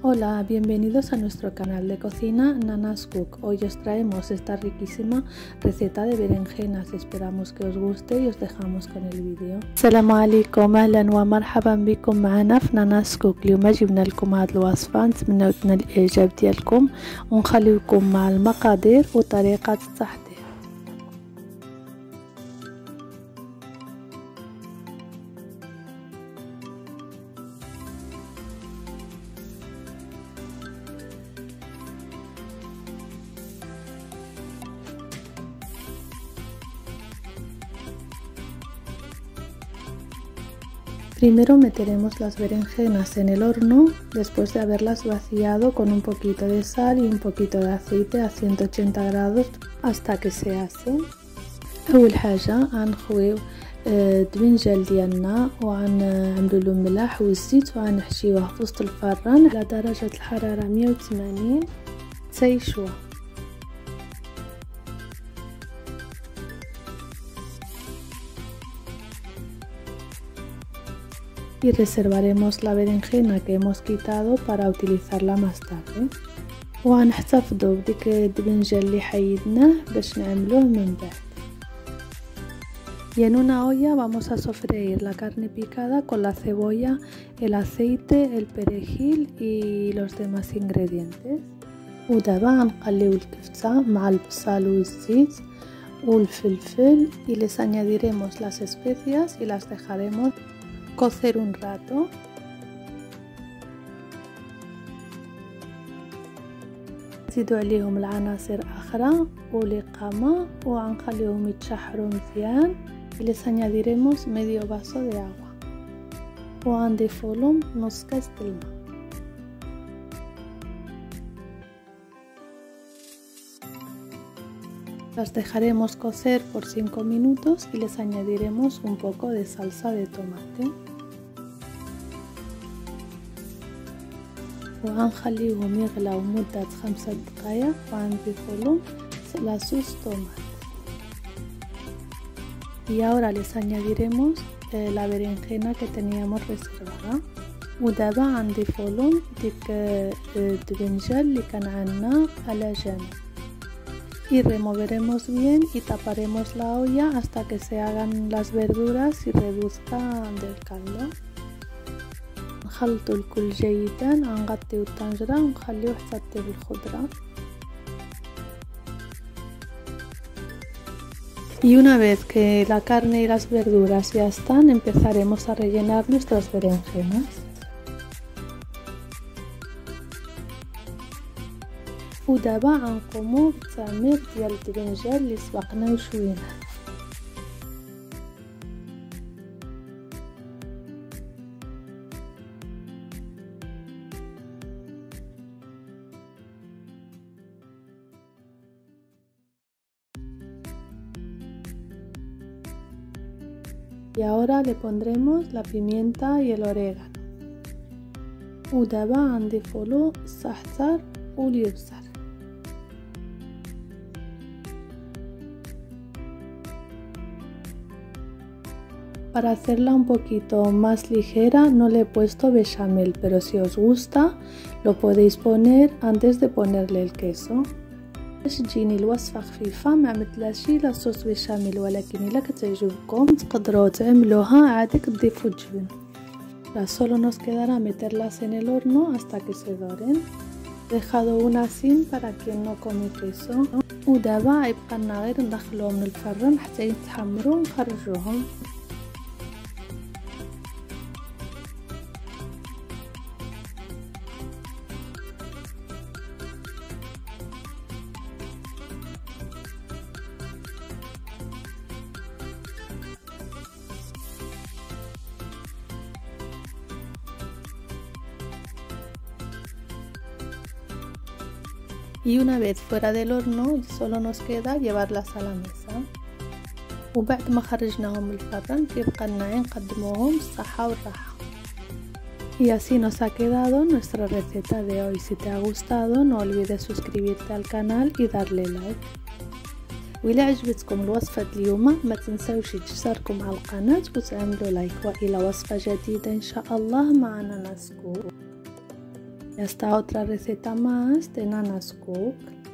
Hola, bienvenidos a nuestro canal de cocina Nana's Cook. Hoy os traemos esta riquísima receta de berenjenas. Esperamos que os guste y os dejamos con el vídeo. Assalamu alaikum, ahlan wa marhaban bikum معنا في Nana's Cook. اليوم جبنا لكم هذه الوصفة، نتمنى تنال الإعجاب ديالكم ونخليكم مع المقادير وطريقة التحضير. Primero meteremos las berenjenas en el horno después de haberlas vaciado con un poquito de sal y un poquito de aceite a 180 grados hasta que se hacen. أول حاجة غنخويو الدبنجال ديالنا وغنعملو له الملح والزيت وغنحشيوه في وسط الفران على درجة الحرارة 180 حتى يشوى. Y reservaremos la berenjena que hemos quitado para utilizarla más tarde. وغنحتفظوا بديك الدبنجال اللي حيدناه باش نعملوه من بعد. Y en una olla vamos a sofreír la carne picada con la cebolla, el aceite, el perejil y los demás ingredientes. ودابا غنقليو الكفتة مع البصل والزيت والفلفل y les añadiremos las especias y las dejaremos cocer un rato. نزيدو عليهم العناصر اخرى ولقامة وغنخليهم يتشحروا مزيان. Les añadiremos medio vaso de agua وغنضيفو لهم نص كاس د الماء. Las dejaremos cocer por 5 minutos y les añadiremos un poco de salsa de tomate. وغنخليهم يغلاو مدة 5 دقائق وغنضيفو لهم la sauce tomate. Y ahora les añadiremos la berenjena que teníamos reservada. ودابا غنضيفو لهم ديك الدبنجال اللي كان عندنا على جنب. Y removeremos bien y taparemos la olla hasta que se hagan las verduras y reduzcan del caldo. نخلطوا الكل جيدا، غنغطيو الطنجرة ونخليوه حتى تطيب الخضرة. Y una vez que la carne y las verduras ya están, empezaremos a rellenar nuestras berenjenas. ودابا غنقومو بالتعمير ديال الدبنجال اللي سبقنا وشويناه. Y ahora le pondremos la pimienta y el orégano. ودابا غنضيفو له الزعتر واليبزر. Para hacerla un poquito más ligera no le he puesto bechamel, pero si os gusta lo podéis poner antes de ponerle el queso. باش تجيني الوصفة خفيفة ما عملتلهاش لا صوص بيشاميل، ولكن الا كتعجبكم تقدروا تعملوها عادي تضيفوا الجبن. Solo nos quedará meterlas en el horno hasta que se doren. He dejado una sin para quien no come queso. ودابا يبقى لنا غير ندخلوهم للفران حتى يتحمروا ونخرجوهم. Y una vez fuera del horno solo nos queda llevarlas a la mesa. وبعد ما خرجناهم من الفران كيبقى لنا نقدموهم بالصحة والراحة. Y así nos ha quedado nuestra receta de hoy. Si te ha gustado no olvides suscribirte al canal y darle like. وإلا عجبتكم الوصفة اليوم ما تنسوش تشتركوا مع القناة وتعملوا لايك. وإلى وصفة جديدة إن شاء الله مع نانا's Cook. Ya está otra receta más de Nana's Cook.